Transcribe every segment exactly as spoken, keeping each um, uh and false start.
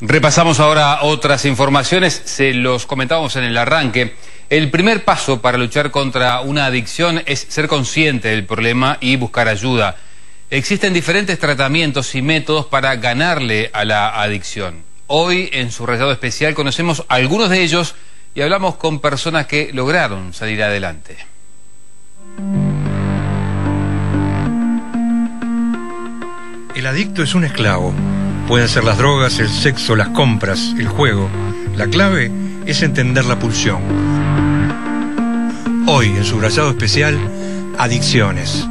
Repasamos ahora otras informaciones, se los comentábamos en el arranque. El primer paso para luchar contra una adicción es ser consciente del problema y buscar ayuda. Existen diferentes tratamientos y métodos para ganarle a la adicción. Hoy, en Subrayado Especial, conocemos algunos de ellos y hablamos con personas que lograron salir adelante. El adicto es un esclavo. Pueden ser las drogas, el sexo, las compras, el juego. La clave es entender la pulsión. Hoy, en Subrayado Especial, adicciones.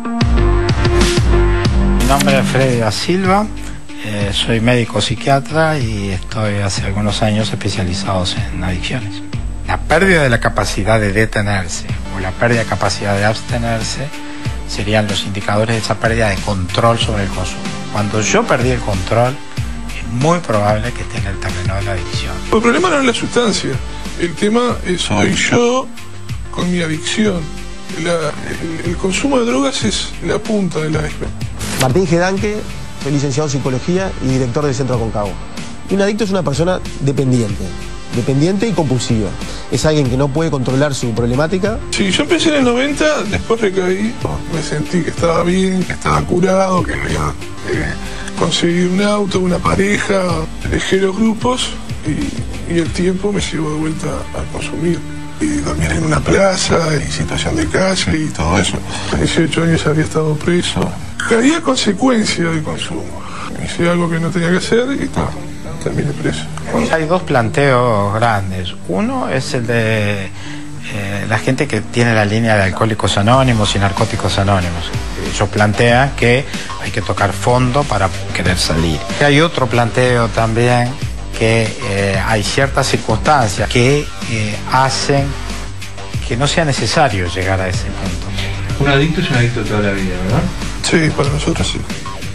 Mi nombre es Freddy da Silva, eh, soy médico psiquiatra y estoy hace algunos años especializado en adicciones. La pérdida de la capacidad de detenerse o la pérdida de capacidad de abstenerse serían los indicadores de esa pérdida de control sobre el consumo. Cuando yo perdí el control, es muy probable que esté en el terreno de la adicción. El problema no es la sustancia, el tema es soy yo con mi adicción. La, el, el consumo de drogas es la punta de la iceberg. Martín Gedanque, soy licenciado en Psicología y director del Centro Aconcagua. Un adicto es una persona dependiente, dependiente y compulsiva. Es alguien que no puede controlar su problemática. Sí, yo empecé en el noventa, después recaí, me sentí que estaba bien, que estaba curado, que había eh, conseguido un auto, una pareja, dejé los grupos y, y el tiempo me llevó de vuelta a consumir. Y dormir en una plaza, y situación de calle y todo eso. A dieciocho años había estado preso. Caí a consecuencia del consumo. Hice algo que no tenía que hacer y tal, terminé preso. Hay dos planteos grandes. Uno es el de eh, la gente que tiene la línea de Alcohólicos Anónimos y Narcóticos Anónimos. Ellos plantean que hay que tocar fondo para querer salir. Y hay otro planteo también que eh, hay ciertas circunstancias que eh, hacen que no sea necesario llegar a ese punto. Un adicto es un adicto toda la vida, ¿verdad? Sí, para nosotros sí.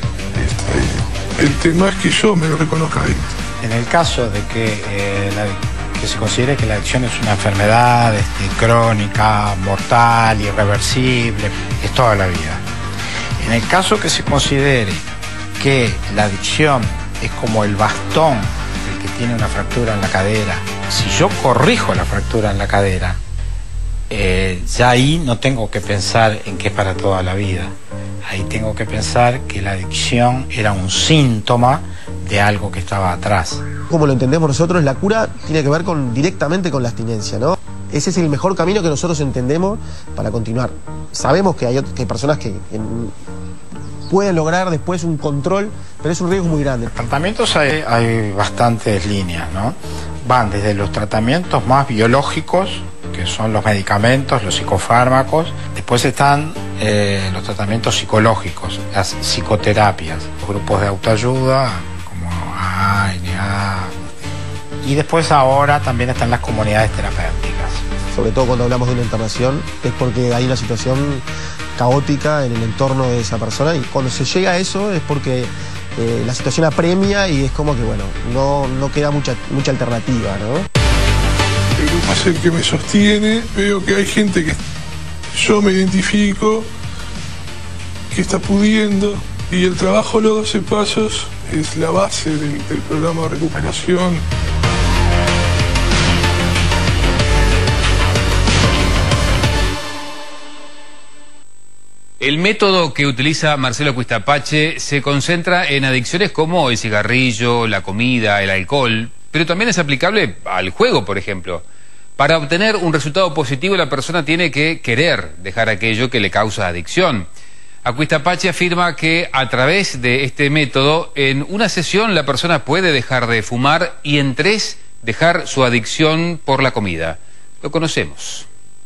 Este, el tema es que yo me lo reconozca adicto. En el caso de que, eh, la, que se considere que la adicción es una enfermedad este, crónica, mortal, irreversible, es toda la vida. En el caso que se considere que la adicción es como el bastón del que tiene una fractura en la cadera, si yo corrijo la fractura en la cadera, eh, ya ahí no tengo que pensar en que es para toda la vida. Ahí tengo que pensar que la adicción era un síntoma de algo que estaba atrás. Como lo entendemos nosotros, la cura tiene que ver con, directamente con la abstinencia, ¿no? Ese es el mejor camino que nosotros entendemos para continuar. Sabemos que hay, que hay personas que, que pueden lograr después un control, pero es un riesgo muy grande. En tratamientos hay, hay bastantes líneas, ¿no? Van desde los tratamientos más biológicos, que son los medicamentos, los psicofármacos. Después están eh, los tratamientos psicológicos, las psicoterapias, los grupos de autoayuda, como A A, N A. Y después ahora también están las comunidades terapéuticas. Sobre todo cuando hablamos de una internación, es porque hay una situación caótica en el entorno de esa persona, y cuando se llega a eso es porque eh, la situación apremia y es como que, bueno, no, no queda mucha, mucha alternativa, ¿no? El grupo es el que me sostiene, veo que hay gente que yo me identifico, que está pudiendo, y el trabajo Los doce Pasos es la base del, del programa de recuperación. El método que utiliza Marcelo Quistapache se concentra en adicciones como el cigarrillo, la comida, el alcohol, pero también es aplicable al juego, por ejemplo. Para obtener un resultado positivo, la persona tiene que querer dejar aquello que le causa adicción. Quistapache afirma que a través de este método, en una sesión la persona puede dejar de fumar y en tres dejar su adicción por la comida. Lo conocemos.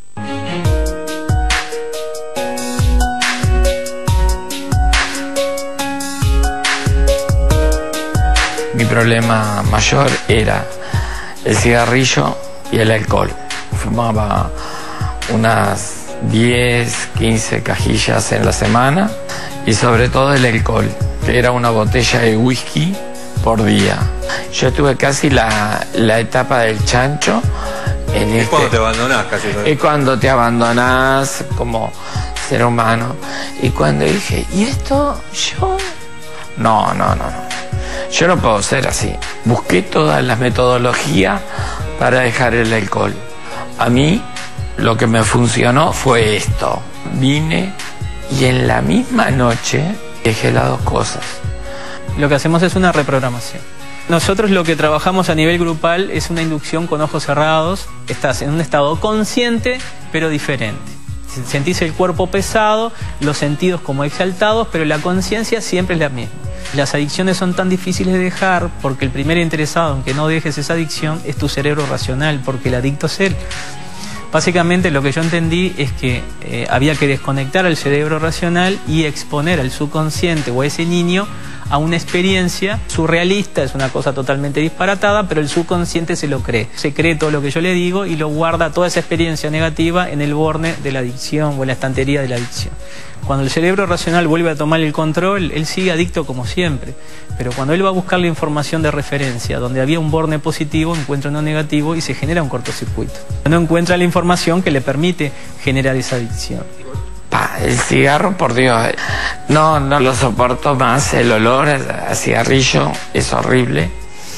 Mi problema mayor era el cigarrillo y el alcohol. Fumaba unas diez, quince cajillas en la semana y sobre todo el alcohol, que era una botella de whisky por día. Yo tuve casi la, la etapa del chancho. En es este, cuando te abandonás casi. Es cuando te abandonás como ser humano. Y cuando dije, ¿y esto yo? No, no, no, no. Yo no puedo ser así. Busqué todas las metodologías para dejar el alcohol. A mí lo que me funcionó fue esto. Vine y en la misma noche dejé las dos cosas. Lo que hacemos es una reprogramación. Nosotros lo que trabajamos a nivel grupal es una inducción con ojos cerrados. Estás en un estado consciente, pero diferente. Sentís el cuerpo pesado, los sentidos como exaltados, pero la conciencia siempre es la misma. Las adicciones son tan difíciles de dejar porque el primer interesado en que no dejes esa adicción es tu cerebro racional, porque el adicto es él. Básicamente lo que yo entendí es que eh, había que desconectar al cerebro racional y exponer al subconsciente o a ese niño a una experiencia surrealista, es una cosa totalmente disparatada, pero el subconsciente se lo cree. Se cree todo lo que yo le digo y lo guarda toda esa experiencia negativa en el borne de la adicción o en la estantería de la adicción. Cuando el cerebro racional vuelve a tomar el control, él sigue adicto como siempre. Pero cuando él va a buscar la información de referencia, donde había un borne positivo, encuentra uno negativo y se genera un cortocircuito. No encuentra la información que le permite generar esa adicción. Pa, el cigarro, por Dios, no, no lo soporto más. El olor a cigarrillo es horrible.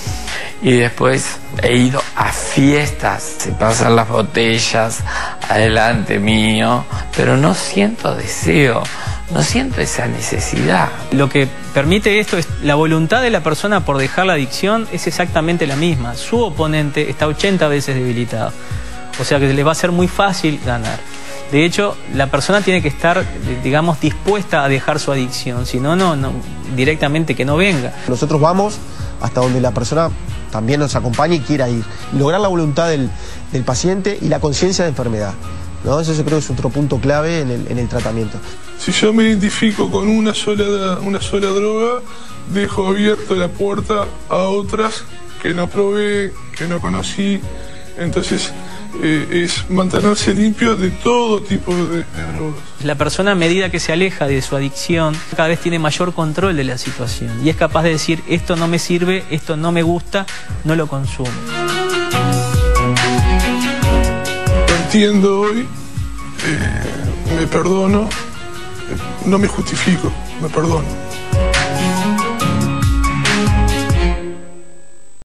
Y después he ido a fiestas, se pasan las botellas adelante mío, pero no siento deseo, no siento esa necesidad. Lo que permite esto es la voluntad de la persona por dejar la adicción es exactamente la misma. Su oponente está ochenta veces debilitado, o sea que le va a ser muy fácil ganar. De hecho, la persona tiene que estar, digamos, dispuesta a dejar su adicción, si no, no, no directamente que no venga. Nosotros vamos hasta donde la persona también nos acompañe y quiera ir. Lograr la voluntad del, del paciente y la conciencia de enfermedad, ¿no? Eso yo creo que es otro punto clave en el, en el tratamiento. Si yo me identifico con una sola, una sola droga, dejo abierta la puerta a otras que no probé, que no conocí. Entonces eh, es mantenerse limpio de todo tipo de, de drogas. La persona, a medida que se aleja de su adicción, cada vez tiene mayor control de la situación y es capaz de decir, esto no me sirve, esto no me gusta, no lo consumo. Lo entiendo hoy, eh, me perdono, no me justifico, me perdono.